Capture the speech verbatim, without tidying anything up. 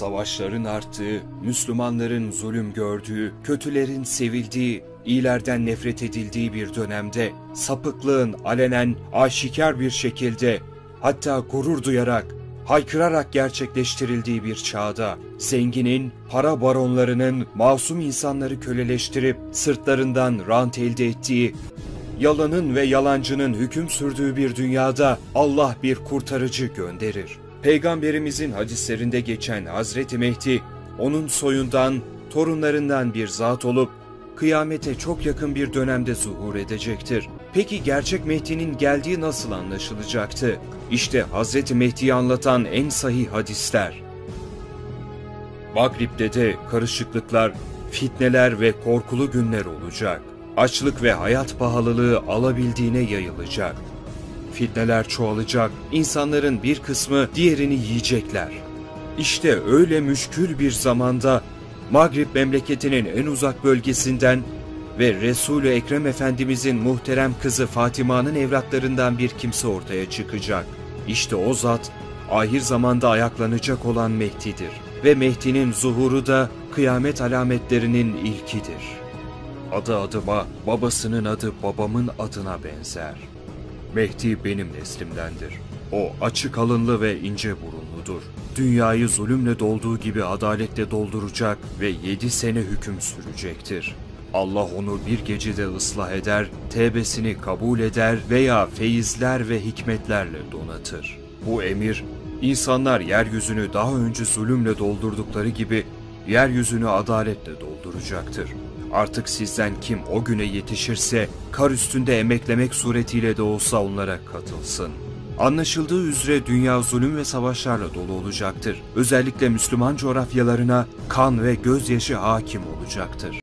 Savaşların arttığı, Müslümanların zulüm gördüğü, kötülerin sevildiği, iyilerden nefret edildiği bir dönemde, sapıklığın alenen, aşikar bir şekilde, hatta gurur duyarak, haykırarak gerçekleştirildiği bir çağda, zenginin, para baronlarının masum insanları köleleştirip sırtlarından rant elde ettiği, yalanın ve yalancının hüküm sürdüğü bir dünyada Allah bir kurtarıcı gönderir. Peygamberimizin hadislerinde geçen Hazreti Mehdi, onun soyundan, torunlarından bir zat olup, kıyamete çok yakın bir dönemde zuhur edecektir. Peki gerçek Mehdi'nin geldiği nasıl anlaşılacaktı? İşte Hazreti Mehdi'yi anlatan en sahih hadisler. Magrib'de de karışıklıklar, fitneler ve korkulu günler olacak. Açlık ve hayat pahalılığı alabildiğine yayılacak. Fitneler çoğalacak, insanların bir kısmı diğerini yiyecekler. İşte öyle müşkül bir zamanda Magrib memleketinin en uzak bölgesinden ve Resul-i Ekrem Efendimizin muhterem kızı Fatıma'nın evlatlarından bir kimse ortaya çıkacak. İşte o zat, ahir zamanda ayaklanacak olan Mehdi'dir. Ve Mehdi'nin zuhuru da kıyamet alametlerinin ilkidir. Adı adıma, babasının adı babamın adına benzer. Mehdi benim neslimdendir. O açık alınlı ve ince burunludur. Dünyayı zulümle dolduğu gibi adaletle dolduracak ve yedi sene hüküm sürecektir. Allah onu bir gecede ıslah eder, tevbesini kabul eder veya feyizler ve hikmetlerle donatır. Bu emir, insanlar yeryüzünü daha önce zulümle doldurdukları gibi yeryüzünü adaletle dolduracaktır. Artık sizden kim o güne yetişirse kar üstünde emeklemek suretiyle de olsa onlara katılsın. Anlaşıldığı üzere dünya zulüm ve savaşlarla dolu olacaktır. Özellikle Müslüman coğrafyalarına kan ve gözyaşı hakim olacaktır.